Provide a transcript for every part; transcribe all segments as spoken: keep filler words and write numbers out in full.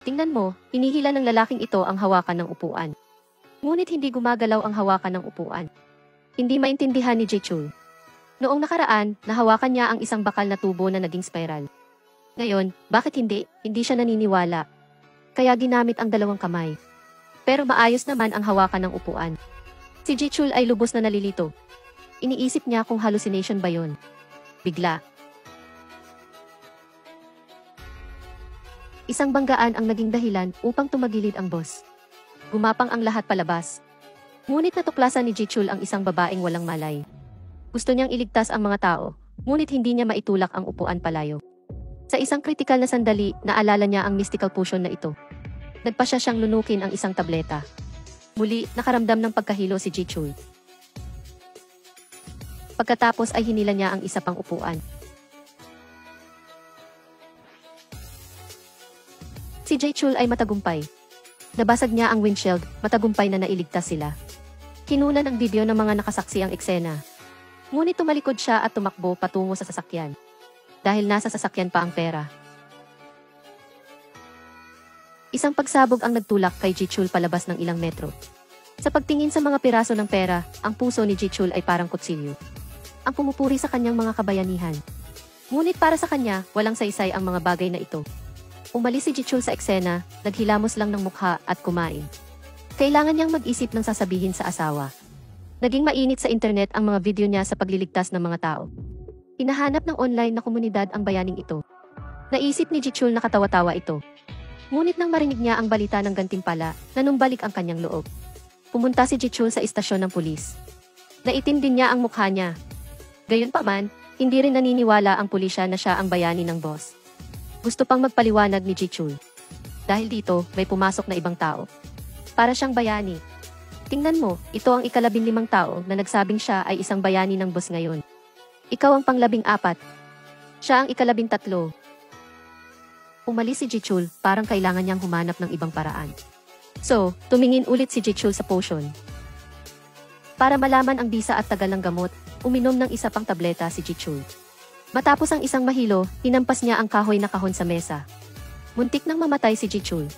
Tingnan mo, hinihila ng lalaking ito ang hawakan ng upuan. Ngunit hindi gumagalaw ang hawakan ng upuan. Hindi maintindihan ni Jichul. Noong nakaraan, nahawakan niya ang isang bakal na tubo na naging spiral. Ngayon, bakit hindi? Hindi siya naniniwala. Kaya ginamit ang dalawang kamay. Pero maayos naman ang hawakan ng upuan. Si Jichul ay lubos na nalilito. Iniisip niya kung hallucination ba yon. Bigla. Isang banggaan ang naging dahilan upang tumagilid ang boss. Gumapang ang lahat palabas. Ngunit natuklasan ni Jichul ang isang babaeng walang malay. Gusto niyang iligtas ang mga tao, ngunit hindi niya maitulak ang upuan palayo. Sa isang kritikal na sandali, naalala niya ang mystical potion na ito. Nagpasya siyang lunukin ang isang tableta. Muli, nakaramdam ng pagkahilo si Jichul. Pagkatapos ay hinila niya ang isa pang upuan. Si Jichul ay matagumpay. Nabasag niya ang windshield, matagumpay na nailigtas sila. Kinunan ang video ng mga nakasaksi ang eksena. Ngunit tumalikod siya at tumakbo patungo sa sasakyan. Dahil nasa sasakyan pa ang pera. Isang pagsabog ang nagtulak kay Jichul palabas ng ilang metro. Sa pagtingin sa mga piraso ng pera, ang puso ni Jichul ay parang kutsilyo. Ang pumupuri sa kanyang mga kabayanihan. Ngunit para sa kanya, walang saysay ang mga bagay na ito. Umalis si Jichul sa eksena, naghilamos lang ng mukha at kumain. Kailangan niyang mag-isip ng sasabihin sa asawa. Naging mainit sa internet ang mga video niya sa pagliligtas ng mga tao. Hinahanap ng online na komunidad ang bayaning ito. Naisip ni Jichul na katawa-tawa ito. Ngunit nang marinig niya ang balita ng gantimpala, nanumbalik ang kanyang loob. Pumunta si Jichul sa istasyon ng pulis. Naitim din niya ang mukha niya. Gayunpaman, hindi rin naniniwala ang pulisya na siya ang bayani ng boss. Gusto pang magpaliwanag ni Jichul. Dahil dito, may pumasok na ibang tao. Para siyang bayani. Tingnan mo, ito ang ikalabing limang tao na nagsabing siya ay isang bayani ng boss ngayon. Ikaw ang panglabing apat. Siya ang ikalabing tatlo. Umalis si Jichul, parang kailangan niyang humanap ng ibang paraan. So, tumingin ulit si Jichul sa potion. Para malaman ang bisa at tagal ng gamot, uminom ng isa pang tableta si Jichul. Matapos ang isang mahilo, hinampas niya ang kahoy na kahon sa mesa. Muntik nang mamatay si Jichul.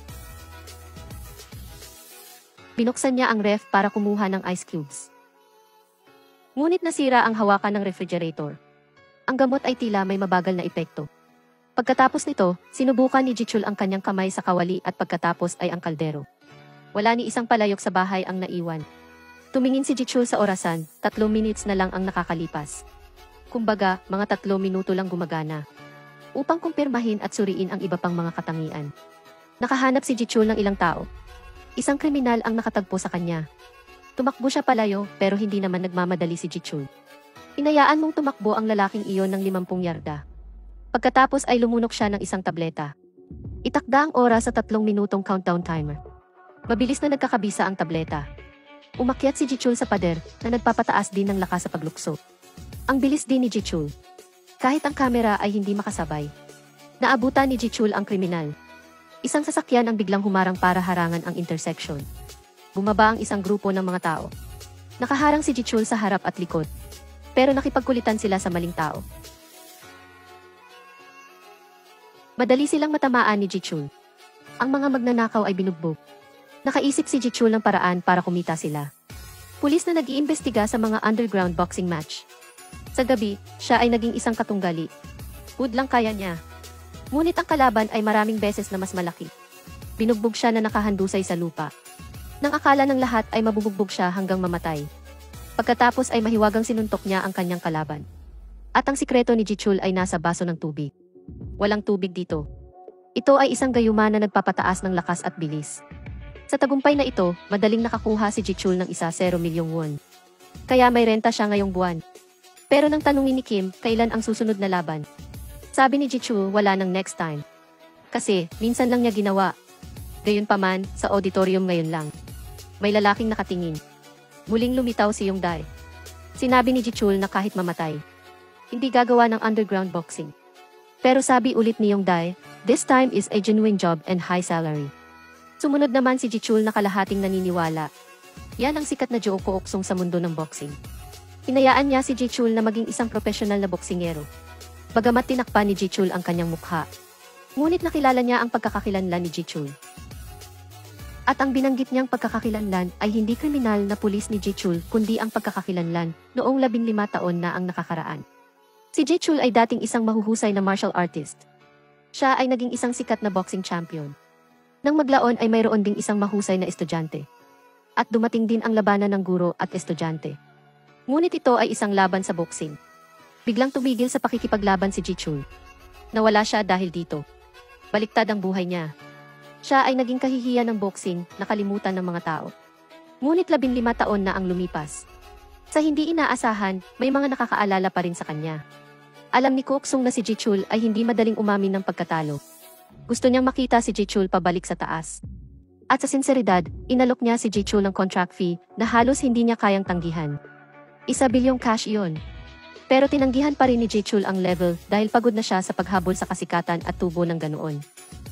Binuksan niya ang ref para kumuha ng ice cubes. Ngunit nasira ang hawakan ng refrigerator. Ang gamot ay tila may mabagal na epekto. Pagkatapos nito, sinubukan ni Jichul ang kanyang kamay sa kawali at pagkatapos ay ang kaldero. Wala ni isang palayok sa bahay ang naiwan. Tumingin si Jichul sa orasan, tatlong minutes na lang ang nakakalipas. Kumbaga, mga tatlong minuto lang gumagana. Upang kumpirmahin at suriin ang iba pang mga katangian. Nakahanap si Jichul ng ilang tao. Isang kriminal ang nakatagpo sa kanya. Tumakbo siya palayo pero hindi naman nagmamadali si Jichul. Hinayaan mong tumakbo ang lalaking iyon ng limampung yarda. Pagkatapos ay lumunok siya ng isang tableta. Itakda ang oras sa tatlong minutong countdown timer. Mabilis na nagkakabisa ang tableta. Umakyat si Jichul sa pader na nagpapataas din ng lakas sa paglukso. Ang bilis din ni Jichul. Kahit ang kamera ay hindi makasabay. Naabutan ni Jichul ang kriminal. Isang sasakyan ang biglang humarang para harangan ang intersection. Bumaba ang isang grupo ng mga tao. Nakaharang si Jichul sa harap at likod. Pero nakipagkulitan sila sa maling tao. Madali silang matamaan ni Jichul. Ang mga magnanakaw ay binugbog. Nakaisip si Jichul ng paraan para kumita sila. Pulis na nag-iimbestiga sa mga underground boxing match. Sa gabi, siya ay naging isang katunggali. Wood lang kaya niya. Ngunit ang kalaban ay maraming beses na mas malaki. Binugbog siya na nakahandusay sa lupa. Nang akala ng lahat ay mabubugbog siya hanggang mamatay. Pagkatapos ay mahiwagang sinuntok niya ang kanyang kalaban. At ang sikreto ni Jichul ay nasa baso ng tubig. Walang tubig dito. Ito ay isang gayuma na nagpapataas ng lakas at bilis. Sa tagumpay na ito, madaling nakakuha si Jichul ng isa zero milyong won. Kaya may renta siya ngayong buwan. Pero nang tanungin ni Kim, kailan ang susunod na laban? Sabi ni Jichul, wala nang next time. Kasi, minsan lang niya ginawa. Gayunpaman, sa auditorium ngayon lang. May lalaking nakatingin. Muling lumitaw si Yongdae. Sinabi ni Jichul na kahit mamatay, hindi gagawa ng underground boxing. Pero sabi ulit ni Yongdae, this time is a genuine job and high salary. Sumunod naman si Jichul na kalahating naniniwala. Yan ang sikat na Joe Kooksong sa mundo ng boxing. Hinayaan niya si Jichul na maging isang profesional na boksingero. Bagamat tinakpan ni Jichul ang kanyang mukha. Ngunit nakilala niya ang pagkakakilanlan ni Jichul. At ang binanggit niyang pagkakakilanlan ay hindi kriminal na pulis ni Jichul kundi ang pagkakakilanlan noong labing lima taon na ang nakakaraan. Si Jichul ay dating isang mahuhusay na martial artist. Siya ay naging isang sikat na boxing champion. Nang maglaon ay mayroon ding isang mahusay na estudyante. At dumating din ang labanan ng guro at estudyante. Ngunit ito ay isang laban sa boxing. Biglang tumigil sa pakikipaglaban si Jichul. Nawala siya dahil dito. Baliktad ang buhay niya. Siya ay naging kahihiyan ng boxing, nakalimutan ng mga tao. Ngunit labing lima taon na ang lumipas. Sa hindi inaasahan, may mga nakakaalala pa rin sa kanya. Alam ni Koksung na si Jichul ay hindi madaling umamin ng pagkatalo. Gusto niyang makita si Jichul pabalik sa taas. At sa sinseridad, inalok niya si Jichul ng contract fee na halos hindi niya kayang tanggihan. Isa bilyong cash iyon. Pero tinanggihan pa rin ni Jichul ang level dahil pagod na siya sa paghabol sa kasikatan at tubo ng ganoon.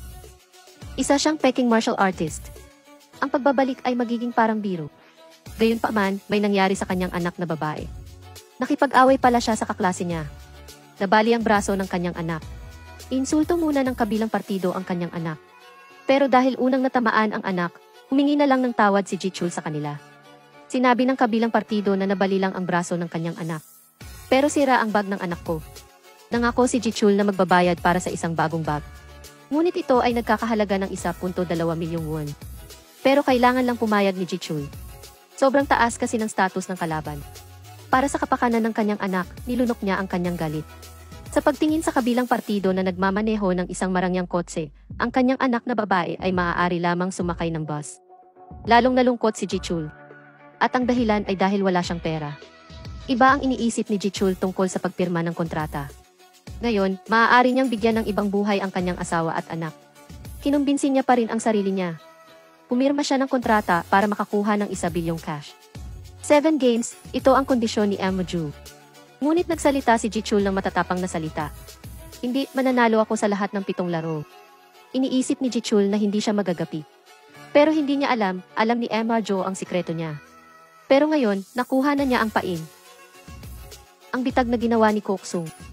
Isa siyang peking martial artist. Ang pagbabalik ay magiging parang biro. Gayunpaman, may nangyari sa kanyang anak na babae. Nakipag-away pala siya sa kaklase niya. Nabali ang braso ng kanyang anak. Insulto muna ng kabilang partido ang kanyang anak. Pero dahil unang natamaan ang anak, humingi na lang ng tawad si Jichul sa kanila. Sinabi ng kabilang partido na nabali lang ang braso ng kanyang anak. Pero sira ang bag ng anak ko. Nangako si Jichul na magbabayad para sa isang bagong bag. Ngunit ito ay nagkakahalaga ng one point two milyong won. Pero kailangan lang pumayag ni Jichul. Sobrang taas kasi ng status ng kalaban. Para sa kapakanan ng kanyang anak, nilunok niya ang kanyang galit. Sa pagtingin sa kabilang partido na nagmamaneho ng isang marangyang kotse, ang kanyang anak na babae ay maaari lamang sumakay ng bus. Lalong nalungkot si Jichul. At ang dahilan ay dahil wala siyang pera. Iba ang iniisip ni Jichul tungkol sa pagpirma ng kontrata. Ngayon, maaari niyang bigyan ng ibang buhay ang kanyang asawa at anak. Kinumbinsin niya pa rin ang sarili niya. Pumirma siya ng kontrata para makakuha ng isa bilyong cash. Seven games, ito ang kondisyon ni Emoju. Ngunit nagsalita si Jichul ng matatapang na salita. Hindi, mananalo ako sa lahat ng pitong laro. Iniisip ni Jichul na hindi siya magagapi. Pero hindi niya alam, alam ni Emoju ang sikreto niya. Pero ngayon, nakuha na niya ang pain. Ang bitag na ginawa ni Koksung.